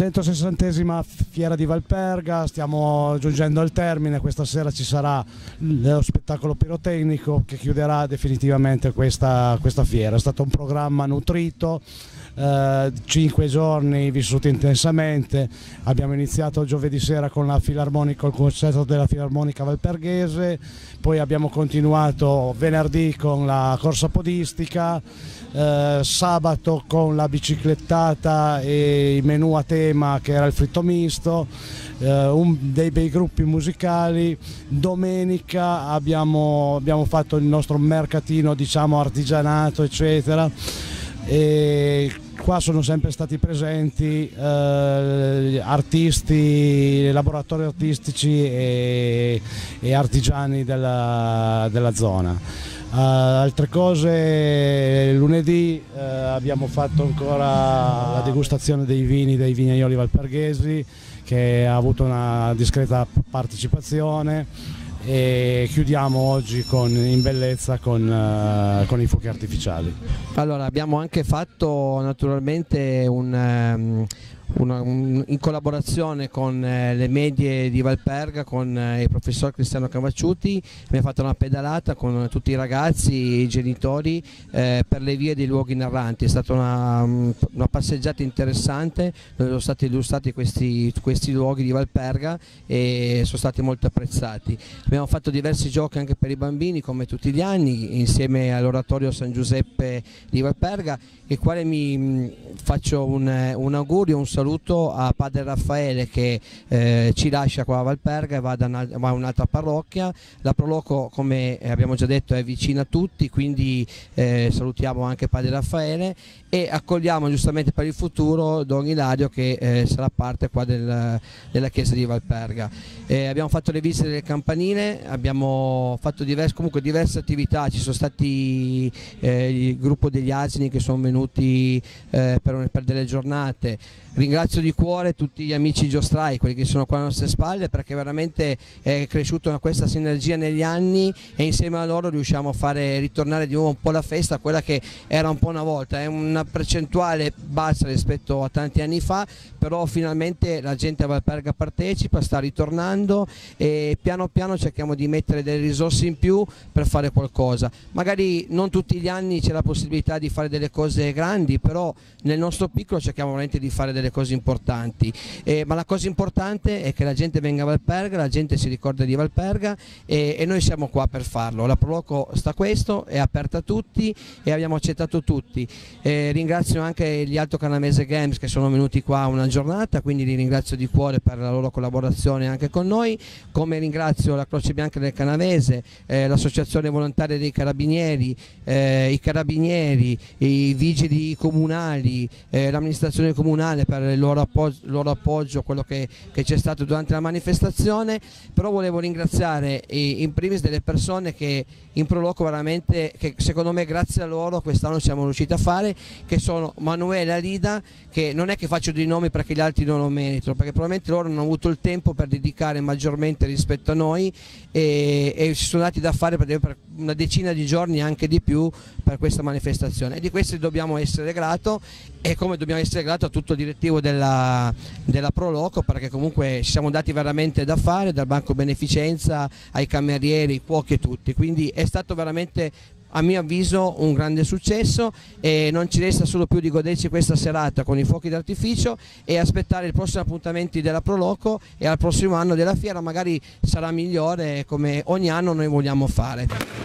160esima fiera di Valperga, stiamo giungendo al termine. Questa sera ci sarà lo spettacolo pirotecnico che chiuderà definitivamente questa fiera. È stato un programma nutrito, 5 giorni vissuti intensamente. Abbiamo iniziato giovedì sera con la filarmonica, il concerto della Filarmonica Valperghese, poi abbiamo continuato venerdì con la corsa podistica, sabato con la biciclettata e i menù a tema che era il fritto misto, dei bei gruppi musicali. Domenica abbiamo fatto il nostro mercatino, diciamo, artigianato eccetera, e qua sono sempre stati presenti artisti, laboratori artistici e artigiani della zona. Altre cose, lunedì abbiamo fatto ancora la degustazione dei vini dei vignaioli valperghesi, che ha avuto una discreta partecipazione, e chiudiamo oggi in bellezza con i fuochi artificiali. Allora, abbiamo anche fatto naturalmente in collaborazione con le medie di Valperga, con il professor Cristiano Cavacciuti, abbiamo fatto una pedalata con tutti i ragazzi, i genitori, per le vie dei luoghi narranti. È stata una passeggiata interessante dove sono stati illustrati questi luoghi di Valperga e sono stati molto apprezzati. Abbiamo fatto diversi giochi anche per i bambini, come tutti gli anni, insieme all'oratorio San Giuseppe di Valperga, il quale mi faccio un augurio, un saluto a Padre Raffaele, che ci lascia qua a Valperga e va a un'altra parrocchia. La Proloco, come abbiamo già detto, è vicina a tutti, quindi salutiamo anche Padre Raffaele e accogliamo giustamente per il futuro Don Ilario, che sarà parte qua della chiesa di Valperga. Abbiamo fatto le visite del campanile, abbiamo fatto diverse attività. Ci sono stati il gruppo degli asini che sono venuti per delle giornate. Ringrazio di cuore tutti gli amici giostrai, quelli che sono qua alle nostre spalle, perché veramente è cresciuta questa sinergia negli anni e insieme a loro riusciamo a fare ritornare di nuovo un po' la festa, quella che era un po' una volta. È una percentuale bassa rispetto a tanti anni fa, però finalmente la gente a Valperga partecipa, sta ritornando e piano piano cerchiamo di mettere delle risorse in più per fare qualcosa. Magari non tutti gli anni c'è la possibilità di fare delle cose grandi, però nel nostro piccolo cerchiamo veramente di fare delle cose importanti, ma la cosa importante è che la gente venga a Valperga, la gente si ricorda di Valperga e noi siamo qua per farlo. La Proloco sta questo, è aperta a tutti e abbiamo accettato tutti. Ringrazio anche gli Alto Canavese Games che sono venuti qua una giornata, quindi li ringrazio di cuore per la loro collaborazione anche con noi, come ringrazio la Croce Bianca del Canavese, l'associazione volontaria dei carabinieri, i carabinieri, i vigili comunali, l'amministrazione comunale per il loro appoggio a quello che c'è stato durante la manifestazione. Però volevo ringraziare in primis delle persone che in Proloco veramente, che secondo me grazie a loro quest'anno siamo riusciti a fare, che sono Manuele e Alida, che non è che faccio dei nomi perché gli altri non lo meritano, perché probabilmente loro non hanno avuto il tempo per dedicare maggiormente rispetto a noi e si sono dati da fare per una decina di giorni, anche di più, per questa manifestazione, e di questo dobbiamo essere grato, e come dobbiamo essere grato a tutto il direttivo della Proloco, perché comunque ci siamo dati veramente da fare, dal banco beneficenza ai camerieri, ai cuochi e tutti, quindi è stato veramente, a mio avviso, un grande successo e non ci resta solo più di goderci questa serata con i fuochi d'artificio e aspettare i prossimi appuntamenti della Proloco, e al prossimo anno della fiera magari sarà migliore, come ogni anno noi vogliamo fare.